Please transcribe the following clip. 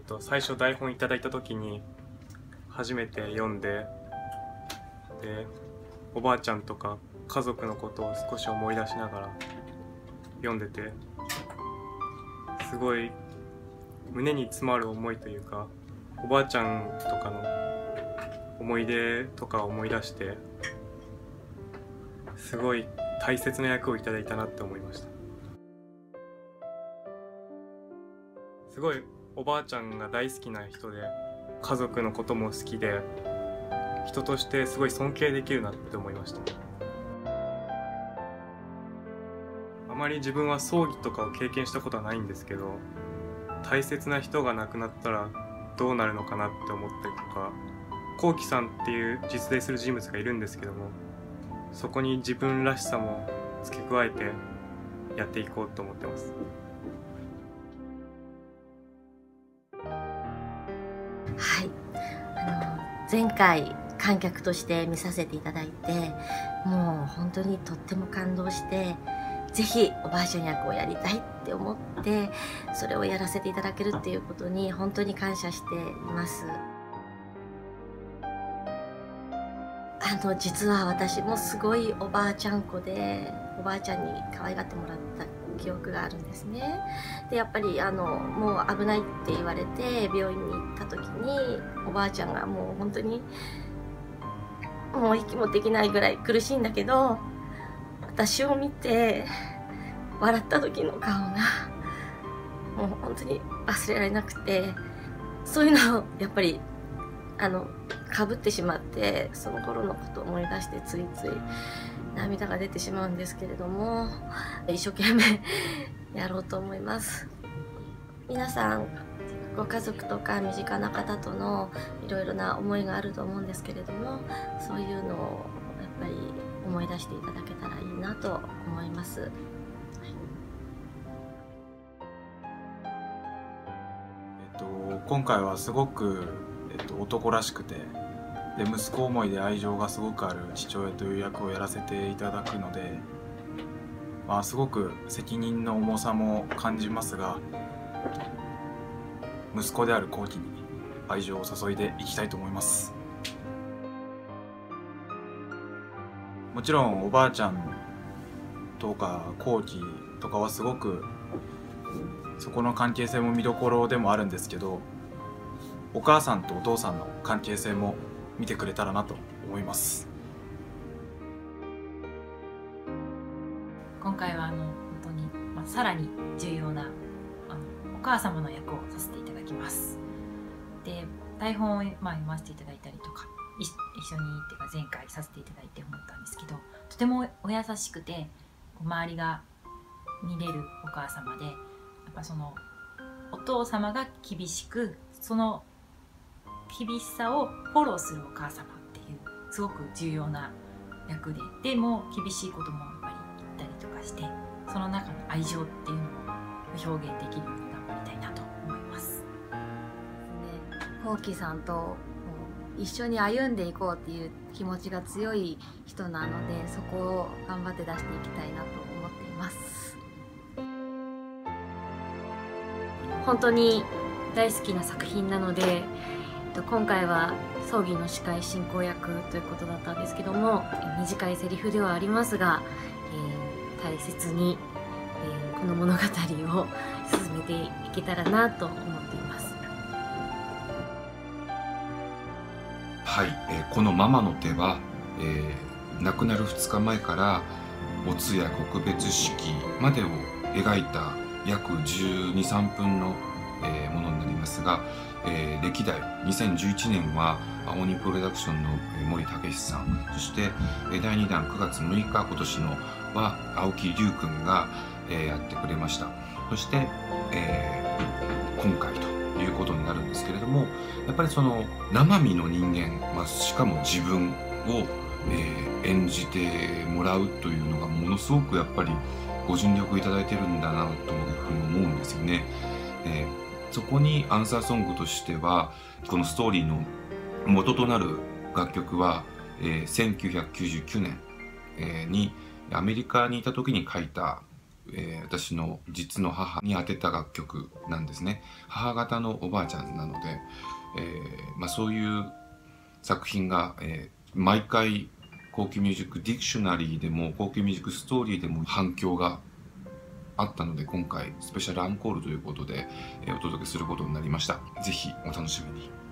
最初台本いただいた時に初めて読んで、でおばあちゃんとか家族のことを少し思い出しながら読んでて、すごい胸に詰まる思いというか、おばあちゃんとかの思い出とかを思い出して、すごい大切な役をいただいたなって思いました。すごいおばあちゃんが大好きな人で、家族のことも好きで、人としてすごい尊敬できるなって思いました。あまり自分は葬儀とかを経験したことはないんですけど、大切な人が亡くなったらどうなるのかなって思ったりとか、幸喜さんっていう実在する人物がいるんですけども、そこに自分らしさも付け加えてやっていこうと思ってます。 はい、前回観客として見させていただいて、もう本当にとっても感動して、ぜひおばあちゃん役をやりたいって思って、それをやらせていただけるっていうことに本当に感謝しています。実は私もすごいおばあちゃん子で、おばあちゃんに可愛がってもらった記憶があるんですね。で、やっぱりもう危ないって言われて病院に行った時に、おばあちゃんがもう本当にもう息もできないぐらい苦しいんだけど、私を見て笑った時の顔がもう本当に忘れられなくて、そういうのをやっぱりかぶってしまって、その頃のことを思い出してついつい涙が出てしまうんですけれども、一生懸命やろうと思います。皆さんご家族とか身近な方とのいろいろな思いがあると思うんですけれども、そういうのをやっぱり思い出していただけたらいいなと思います。 今回はすごく、男らしくて、で息子思いで愛情がすごくある父親という役をやらせていただくので、すごく責任の重さも感じますが、息子である幸喜に愛情を注いでいきたいと思います。もちろんおばあちゃんとか幸喜とかはすごくそこの関係性も見どころでもあるんですけど、お母さんとお父さんの関係性も見てくれたらなと思います。 今回は本当に、さらに重要なお母様の役をさせていただきます。で、台本を、読ませていただいたりとか、一緒にっていうか前回させていただいて思ったんですけど、とてもお優しくて周りが見れるお母様で、やっぱそのお父様が厳しく、その厳しさをフォローするお母様っていうすごく重要な役で、でも厳しいこともやっぱり言ったりとかして、その中の愛情っていうのを表現できるように頑張りたいなと思います。 幸喜さんと一緒に歩んでいこうっていう気持ちが強い人なので、そこを頑張って出していきたいなと思っています。 本当に大好きな作品なので、今回は葬儀の司会進行役ということだったんですけども、短いセリフではありますが、大切に、この物語を進めていけたらなと思っています。 はい、このママの手は、亡くなる2日前からお通夜告別式までを描いた約12、3分の、ものになりますが、歴代2011年は青鬼プロダクションの森武さん、そして第2弾9月6日今年のは青木龍君が、やってくれました。そして、今回ということになるんですけれども、やっぱりその生身の人間、しかも自分を、演じてもらうというのがものすごくやっぱりご尽力いただいてるんだなというふうに思うんですよね。そこにアンサーソングとしては、このストーリーの元となる楽曲は、1999年、にアメリカにいた時に書いた私の実の母に宛てた楽曲なんですね。母方のおばあちゃんなので、そういう作品が、毎回高級ミュージックディクショナリーでも高級ミュージックストーリーでも反響があったので、今回スペシャルアンコールということで、お届けすることになりました。ぜひお楽しみに。